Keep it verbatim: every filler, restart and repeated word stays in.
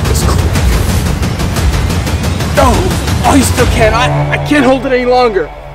this quick. Oh, oh, you still can't. I, I can't hold it any longer.